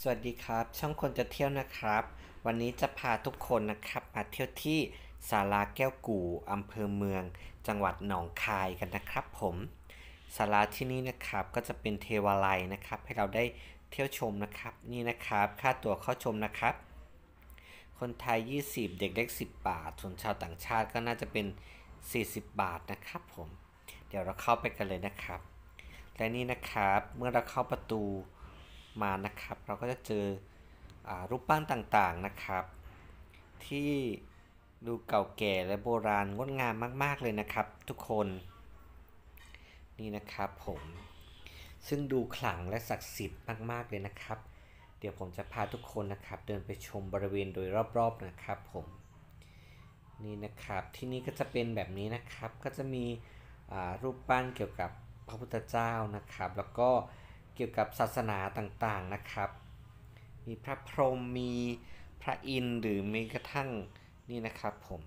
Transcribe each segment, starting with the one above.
วัสดีครับช่องคนจะเที่ยวนะครับวันนี้จะพาทุกคนนะครับมาเที่ยวที่ศาลาแก้วกู่อำเภอเมืองจังหวัดหนองคายกันนะครับผมศาลาที่นี่นะครับก็จะเป็นเทวาลัยนะครับให้เราได้เที่ยวชมนะครับนี่นะครับค่าตั๋วเข้าชมนะครับคนไทย20เด็กเล็ก10 บาทส่วนชาวต่างชาติก็น่าจะเป็น40 บาทนะครับผมเดี๋ยวเราเข้าไปกันเลยนะครับและนี่นะครับเมื่อเราเข้าประตูมานะครับเราก็จะเจอรูปปั้นต่างๆนะครับที่ดูเก่าแก่และโบราณงดงามมากๆเลยนะครับทุกคนนี่นะครับผมซึ่งดูขลังและศักดิ์สิทธิ์มากๆเลยนะครับเดี๋ยวผมจะพาทุกคนนะครับเดินไปชมบริเวณโดยรอบๆนะครับผมนี่นะครับที่นี่ก็จะเป็นแบบนี้นะครับก็จะมีรูปปั้นเกี่ยวกับพระพุทธเจ้านะครับแล้วก็เกี่ยวกับศาสนาต่างๆนะครับมีพระพรหมมีพระอินทร์หรือมีกระทั่งนี่นะครับผม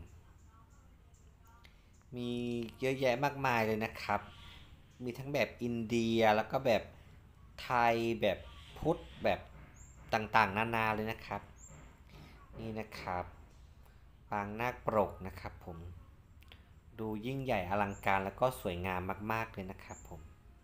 มีเยอะแยะมากมายเลยนะครับมีทั้งแบบอินเดียแล้วก็แบบไทยแบบพุทธแบบต่างๆนานาเลยนะครับนี่นะครับปางนาคปรกนะครับผมดูยิ่งใหญ่อลังการแล้วก็สวยงามมากๆเลยนะครับผม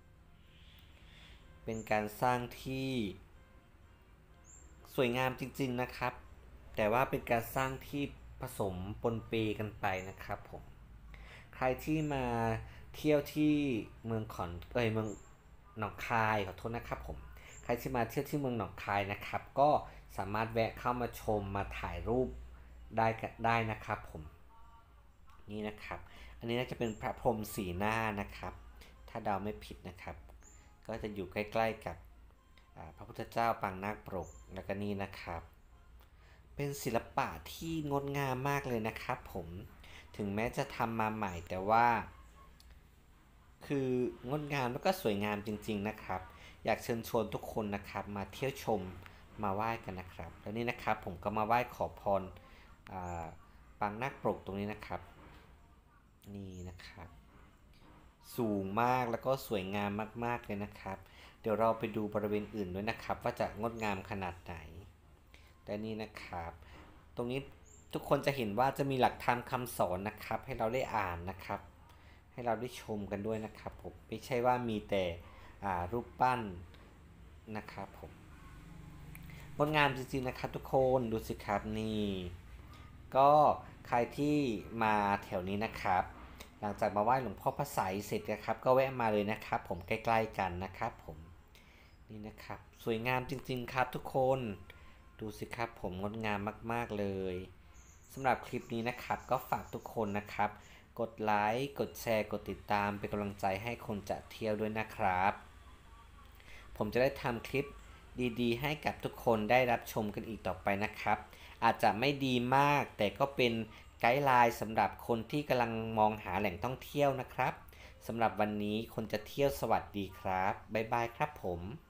เป็นการสร้างที่สวยงามจริงๆนะครับแต่ว่าเป็นการสร้างที่ผสมปนเปกันไปนะครับผมใครที่มาเที่ยวที่เมืองขอนเมืองหนองคายขอโทษนะครับผมใครที่มาเที่ยวที่เมืองหนองคายนะครับก็สามารถแวะเข้ามาชมมาถ่ายรูปได้นะครับผมนี่นะครับอันนี้น่าจะเป็นพระพรหมสีหน้านะครับถ้าเดาไม่ผิดนะครับก็จะอยู่ใกล้ๆกับพระพุทธเจ้าปางนาคปรกแล้วก็นี่นะครับเป็นศิลปะที่งดงามมากเลยนะครับผมถึงแม้จะทำมาใหม่แต่ว่าคืองดงามแล้วก็สวยงามจริงๆนะครับอยากเชิญชวนทุกคนนะครับมาเที่ยวชมมาไหว้กันนะครับแล้วนี่นะครับผมก็มาไหว้ขอพรปางนาคปรกตรงนี้นะครับนี่นะครับสูงมากแล้วก็สวยงามมากๆเลยนะครับเดี๋ยวเราไปดูบริเวณอื่นด้วยนะครับว่าจะงดงามขนาดไหนและนี่นะครับตรงนี้ทุกคนจะเห็นว่าจะมีหลักธรรมคำสอนนะครับให้เราได้อ่านนะครับให้เราได้ชมกันด้วยนะครับผมไม่ใช่ว่ามีแต่รูปปั้นนะครับผมงดงามจริงๆนะครับทุกคนดูสิครับนี่ก็ใครที่มาแถวนี้นะครับหลังจากมาไหว้หลวงพ่อพระไสยเสร็จนะครับก็แวะมาเลยนะครับผมใกล้ๆกันนะครับผมนี่นะครับสวยงามจริงๆครับทุกคนดูสิครับผมงดงามมากๆเลยสำหรับคลิปนี้นะครับก็ฝากทุกคนนะครับกดไลค์กดแชร์กดติดตามเป็นกำลังใจให้คนจะเที่ยวด้วยนะครับผมจะได้ทำคลิปดีๆให้กับทุกคนได้รับชมกันอีกต่อไปนะครับอาจจะไม่ดีมากแต่ก็เป็นไกด์ไลน์สำหรับคนที่กำลังมองหาแหล่งท่องเที่ยวนะครับสำหรับวันนี้คนจะเที่ยวสวัสดีครับบ๊ายบายครับผม